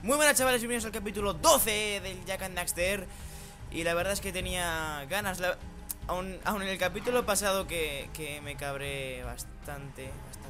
Muy buenas chavales, bienvenidos al capítulo 12 del Jak and Daxter. Y la verdad es que tenía ganas, aún en el capítulo pasado que me cabré bastante.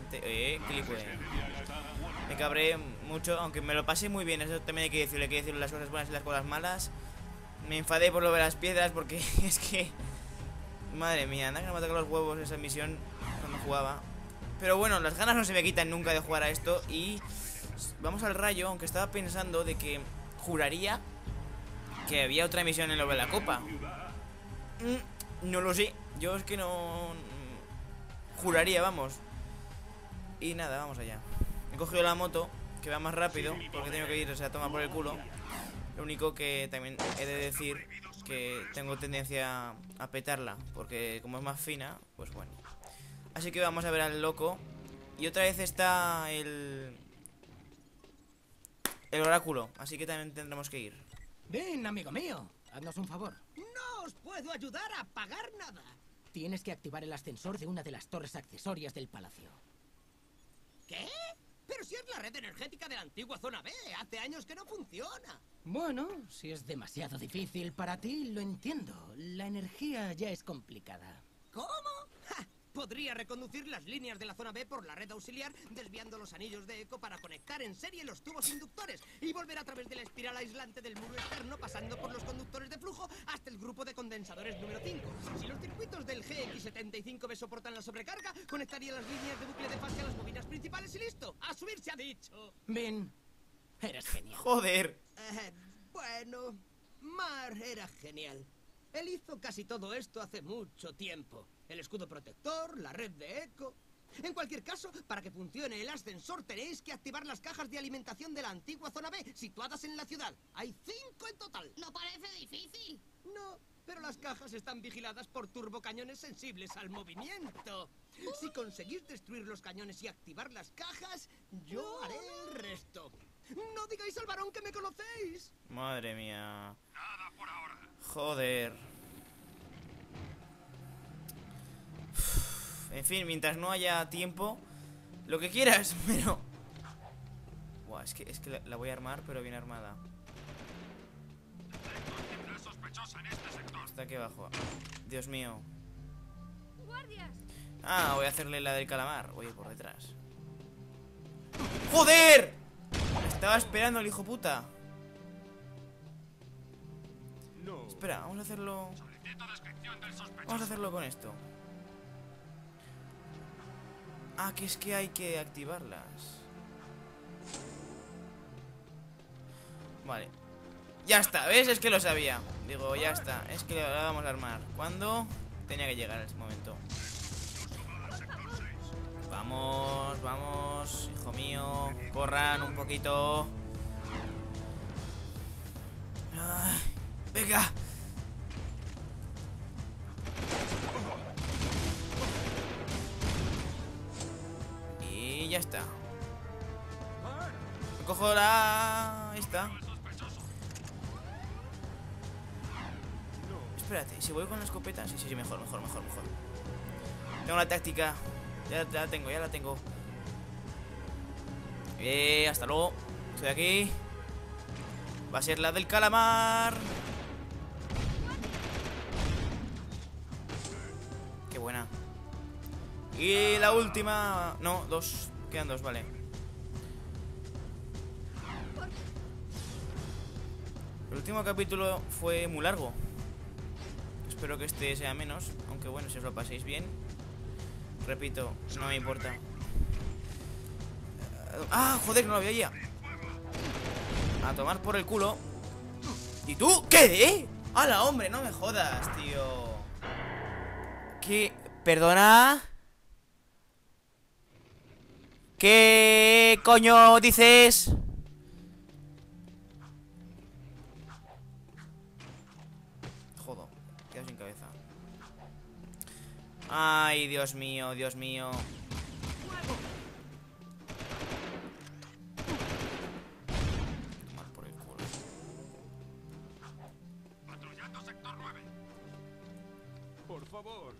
Me cabré mucho, aunque me lo pasé muy bien. Eso también hay que decirle las cosas buenas y las cosas malas. Me enfadé por lo de las piedras porque es que... Madre mía, anda que no me tocan los huevos esa misión cuando jugaba. Pero bueno, las ganas no se me quitan nunca de jugar a esto. Y vamos al rayo, aunque estaba pensando de que juraría que había otra misión en lo de la copa. No lo sé, yo es que no... Juraría, vamos. Y nada, vamos allá. He cogido la moto, que va más rápido, porque tengo que ir, o sea, toma por el culo. Lo único que también he de decir que tengo tendencia a petarla, porque como es más fina, pues bueno. Así que vamos a ver al loco. Y otra vez está el oráculo, así que también tendremos que ir. Ven, amigo mío, haznos un favor. No os puedo ayudar a pagar nada. Tienes que activar el ascensor de una de las torres accesorias del palacio. ¿Qué? Pero si es la red energética de la antigua zona B, hace años que no funciona. Bueno, si es demasiado difícil para ti, lo entiendo. La energía ya es complicada. ¿Cómo? ¡Ja! Podría reconducir las líneas de la zona B por la red auxiliar, desviando los anillos de eco para conectar en serie los tubos inductores y volver a través de la espiral aislante del muro externo, pasando por los conductores de flujo hasta el grupo de condensadores número 5. Si los circuitos del GX75B soportan la sobrecarga, conectaría las líneas de bucle de fase a las bobinas principales y listo. ¡A subir se ha dicho! Ven, eres genial. Joder. Bueno, Mar era genial. Él hizo casi todo esto hace mucho tiempo. El escudo protector, la red de eco... En cualquier caso, para que funcione el ascensor tenéis que activar las cajas de alimentación de la antigua zona B, situadas en la ciudad. Hay 5 en total. No parece difícil. No, pero las cajas están vigiladas por turbocañones sensibles al movimiento. Si conseguís destruir los cañones y activar las cajas, yo haré el resto. No digáis al varón que me conocéis. Madre mía. Nada por ahora. Joder. En fin, mientras no haya tiempo, lo que quieras, pero... Buah, es que la voy a armar, pero bien armada. Actividad sospechosa en este sector. Está aquí abajo. Dios mío. Guardias. Ah, voy a hacerle la del calamar. Voy a ir por detrás. ¡Joder! Me estaba esperando el hijo puta. No. Espera, vamos a hacerlo... Solicito descripción del sospechoso. Vamos a hacerlo con esto. Ah, que es que hay que activarlas. Vale. Ya está, ¿ves? Es que lo sabía. Digo, ya está, es que la vamos a armar. ¿Cuándo? Tenía que llegar ese momento. Vamos, vamos, hijo mío. Corran un poquito. Ay, venga. Y ya está. Cojo la... Ahí está. Espérate, si voy con la escopeta... Sí, mejor. Tengo la táctica. Ya la tengo. Hasta luego. Estoy aquí. Va a ser la del calamar. Qué buena. Y la última... No, dos. Quedan dos, vale. El último capítulo fue muy largo. Espero que este sea menos. Aunque bueno, si os lo paséis bien. Repito, no me importa. ¡Ah, joder, no lo veía! A tomar por el culo. ¿Y tú? ¿Qué? ¡Hala, hombre! No me jodas, tío. ¿Qué? ¿Perdona? ¿Qué coño dices? Jodo, quedo sin cabeza. Ay, Dios mío, Dios mío. Tomar por el culo. Patrullando sector 9. Por favor.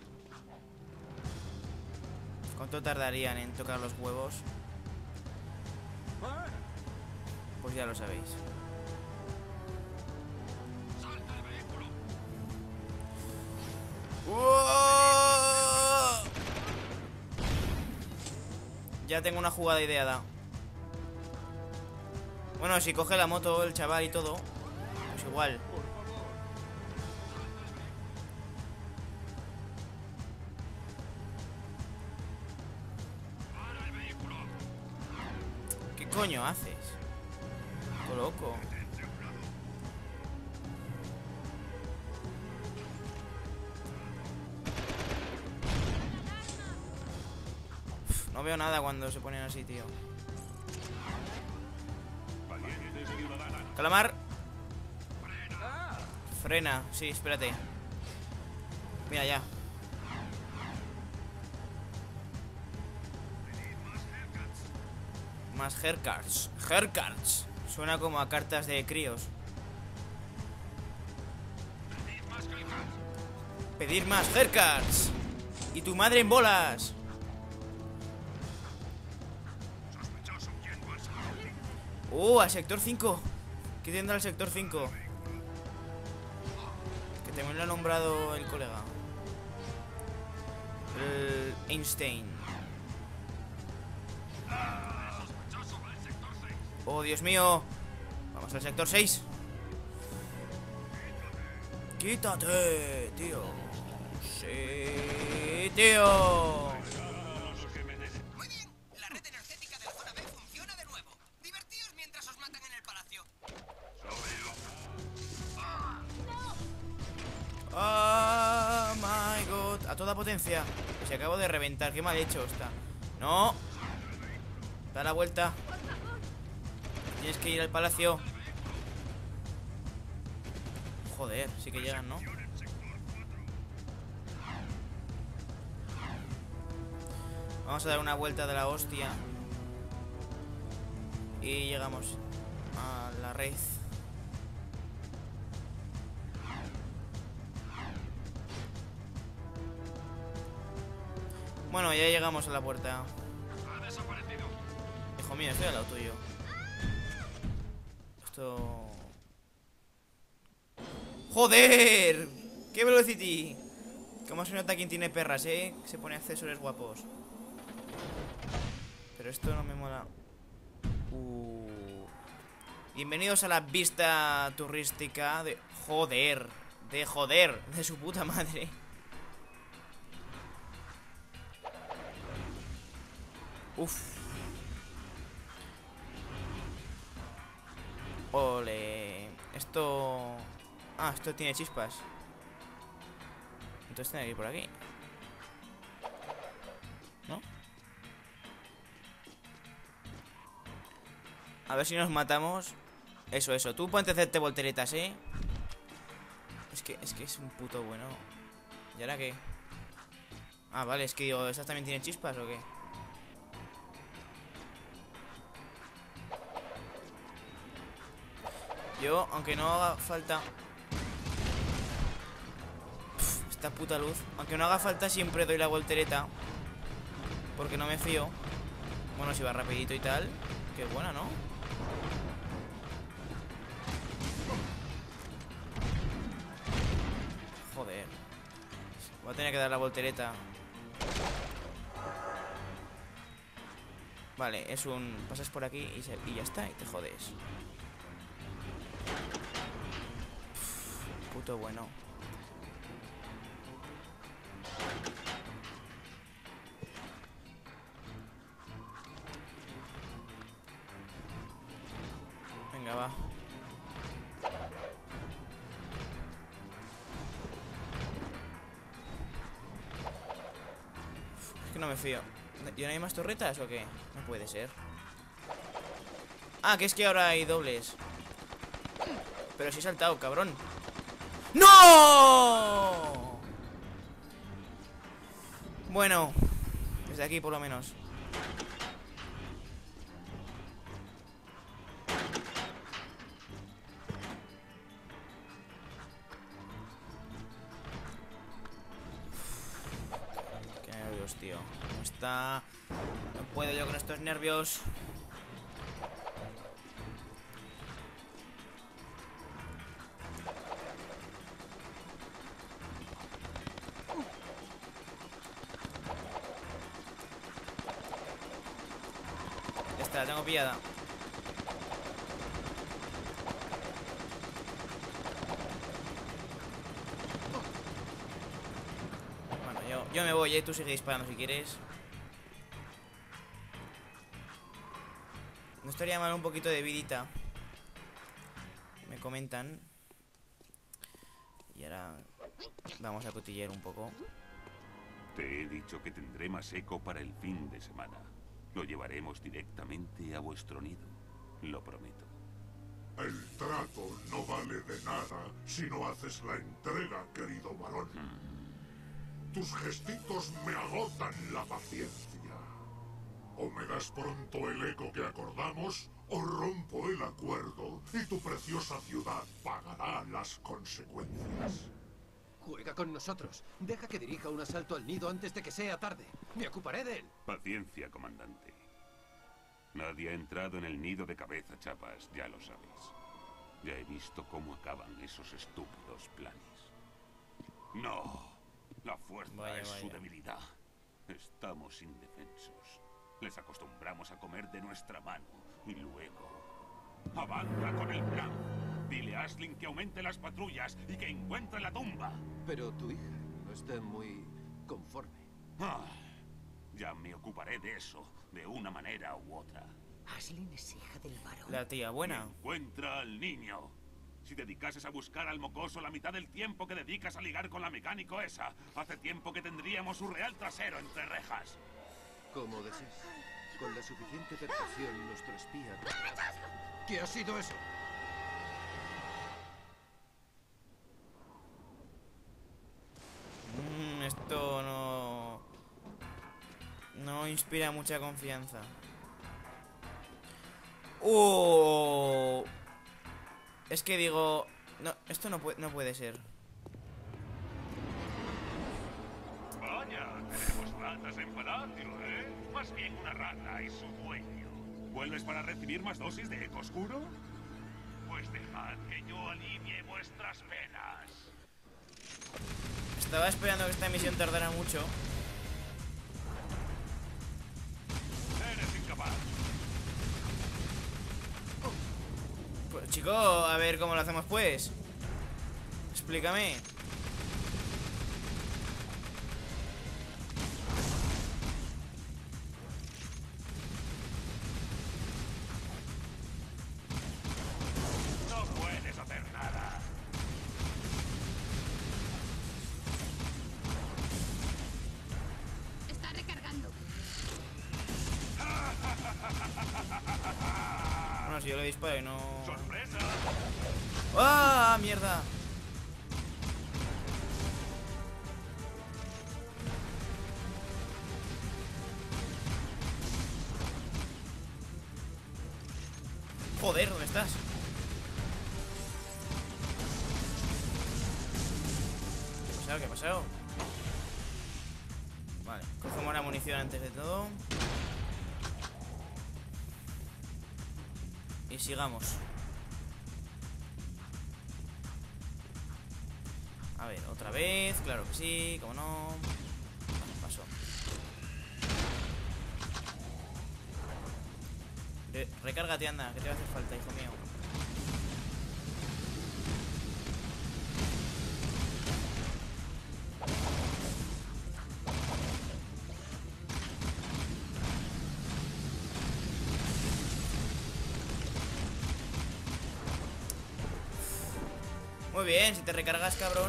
¿Cuánto tardarían en tocar los huevos? ¿Ah? Pues pues ya lo sabéis. ¡Salta el vehículo! ¡Uooo! Ya tengo una jugada ideada. Bueno, si coge la moto el chaval y todo, pues igual. ¡Para el vehículo! ¿Qué coño haces? Todo loco. Uf, no veo nada cuando se ponen así, tío. Calamar. Frena, sí, espérate. Mira ya. Más haircuts. Haircuts. Suena como a cartas de críos. Pedir más haircuts. Y tu madre en bolas. Al sector 5. ¿Qué tendrá el sector 5? Que también lo ha nombrado el colega. El Einstein. Oh, Dios mío. Vamos al sector 6. Quítate, tío. Sí, tío. Muy bien, la red energética de la zona B funciona de nuevo. Divertíos mientras os matan en el palacio. Oh my god. A toda potencia. Se acabo de reventar. Qué mal hecho está. No. Da la vuelta. Tienes que ir al palacio. Joder, sí que llegan, ¿no? Vamos a dar una vuelta de la hostia. Y llegamos a la red. Bueno, ya llegamos a la puerta. Ha desaparecido. Hijo mío, estoy al lado tuyo. Esto... ¡Joder! ¡Qué velocity! Como se nota quien tiene perras, ¿eh? Se pone accesorios guapos. Pero esto no me mola. Bienvenidos a la vista turística de... Joder. De joder. De su puta madre. Uf. Ole. Esto... Ah, esto tiene chispas. Entonces tiene que ir por aquí, ¿no? A ver si nos matamos. Eso. Tú ponte a hacerte volteretas, ¿eh? Es que es un puto bueno. ¿Y ahora qué? Ah, vale, es que digo, ¿estas también tienen chispas o qué? Yo, aunque no haga falta... Esta puta luz. Aunque no haga falta, siempre doy la voltereta. Porque no me fío. Bueno, si va rapidito y tal. Qué buena, ¿no? Joder. Voy a tener que dar la voltereta. Vale, es un... Pasas por aquí y ya está, y te jodes. Puto bueno. Venga, va. Es que no me fío. ¿Y no hay más torretas o qué? No puede ser. Ah, que es que ahora hay dobles. Pero sí he saltado, cabrón. ¡No! Bueno, desde aquí por lo menos. Qué nervios, tío. No está... No puedo yo con estos nervios. la tengo pillada. Bueno, yo me voy, tú sigue disparando si quieres. No estaría mal un poquito de vidita. Me comentan. Y ahora vamos a cotillear un poco. Te he dicho que tendré más eco para el fin de semana. Lo llevaremos directamente a vuestro nido. Lo prometo. El trato no vale de nada si no haces la entrega, querido varón. Tus gestitos me agotan la paciencia. O me das pronto el eco que acordamos, o rompo el acuerdo y tu preciosa ciudad pagará las consecuencias. Juega con nosotros. Deja que dirija un asalto al nido antes de que sea tarde. Me ocuparé de él. Paciencia, comandante. Nadie ha entrado en el nido de cabeza, chapas, ya lo sabéis. Ya he visto cómo acaban esos estúpidos planes. No, la fuerza es su debilidad. Estamos indefensos. Les acostumbramos a comer de nuestra mano y luego... ¡Avanza con el plan! Dile a Aisling que aumente las patrullas y que encuentre la tumba. Pero tu hija no está muy conforme. Ya me ocuparé de eso, de una manera u otra. Aisling es hija del varón. La tía buena. Encuentra al niño. Si dedicases a buscar al mocoso la mitad del tiempo que dedicas a ligar con la mecánico esa, hace tiempo que tendríamos un real trasero entre rejas. Como desees. Con la suficiente persuasión, nuestro espía... ¿Qué ha sido eso? Esto no inspira mucha confianza. Es que digo, no, esto no puede ser. Vaya, tenemos ratas en palacio, ¿eh? Más bien una rata y su dueño. ¿Vuelves para recibir más dosis de eco oscuro? Pues dejad que yo alivie vuestras penas. Estaba esperando que esta misión tardara mucho. Eres incapaz. Pues chico, a ver cómo lo hacemos pues. Explícame. No puedes hacer nada. Está recargando. Bueno, si yo le disparo y no... ¡Sorpresa! ¡Ah, mierda! Joder, ¿dónde estás? ¿Qué ha pasado? ¿Qué ha pasado? Vale, cogemos la munición antes de todo. Y sigamos. A ver, otra vez, claro que sí, cómo no. Vale, paso. Recárgate, anda, que te va a hacer falta, hijo mío. Muy bien, si te recargas, cabrón.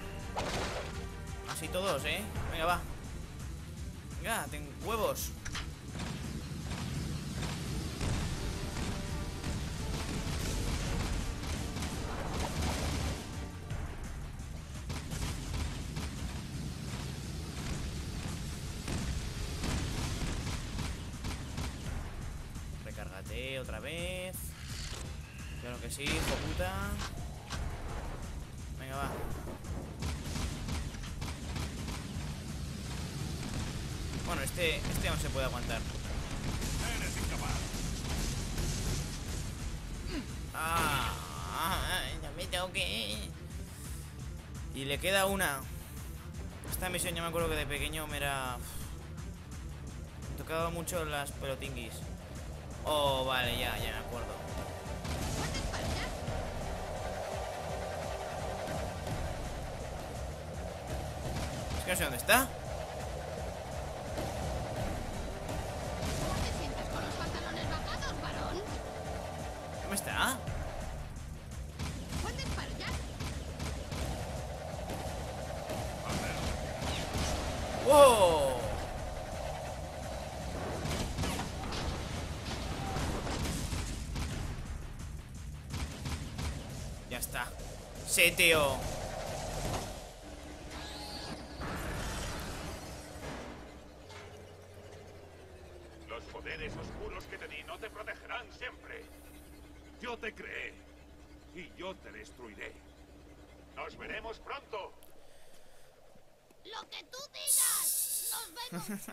Así todos, Venga, va. Venga, ten huevos. Recárgate otra vez. Claro que sí, hijo puta. Venga, va. Bueno, este aún se puede aguantar. Eres incapaz. No me toque. Y le queda una. Esta misión yo me acuerdo que de pequeño me tocaba mucho las pelotinguis. Oh, vale, ya me acuerdo. Es que no sé dónde está. ¿Te sientes con los pantalones bajados, varón? ¿Dónde está? ¿Puedes parar? ¡Wow! Ya está. Sí, tío. Los poderes oscuros que te di no te protegerán siempre. Yo te creé y yo te destruiré. Nos veremos pronto. Lo que tú digas. Nos vemos.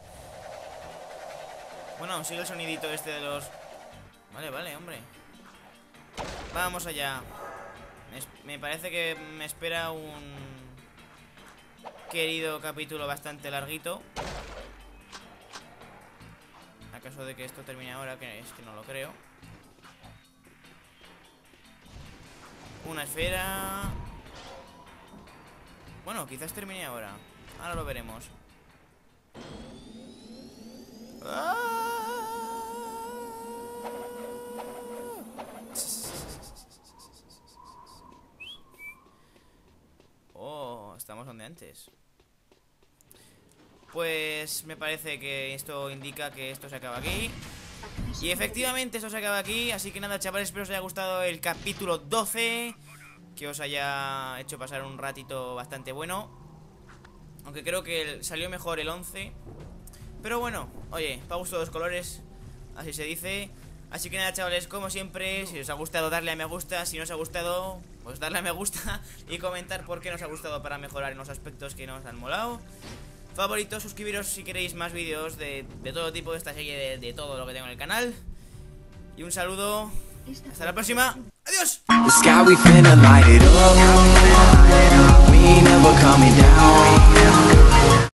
Bueno, sigue el sonidito este de los... Vale, hombre. Vamos allá. Me parece que me espera un querido capítulo bastante larguito. A caso de que esto termine ahora, que es que no lo creo. Una esfera. Bueno, quizás termine ahora. Ahora lo veremos. Oh, estamos donde antes. Pues me parece que esto indica que esto se acaba aquí. Y efectivamente esto se acaba aquí. Así que nada, chavales, espero os haya gustado el capítulo 12. Que os haya hecho pasar un ratito bastante bueno. Aunque creo que salió mejor el 11. Pero bueno, oye, pa' gusto dos colores, así se dice. Así que nada, chavales, como siempre, si os ha gustado darle a me gusta. Si no os ha gustado, pues darle a me gusta. Y comentar por qué nos ha gustado para mejorar en los aspectos que nos han molado. Favoritos, suscribiros si queréis más vídeos de todo tipo de esta serie, de todo lo que tengo en el canal. Y un saludo, hasta la próxima. ¡Adiós! The sky, we finna light it up. We never coming down.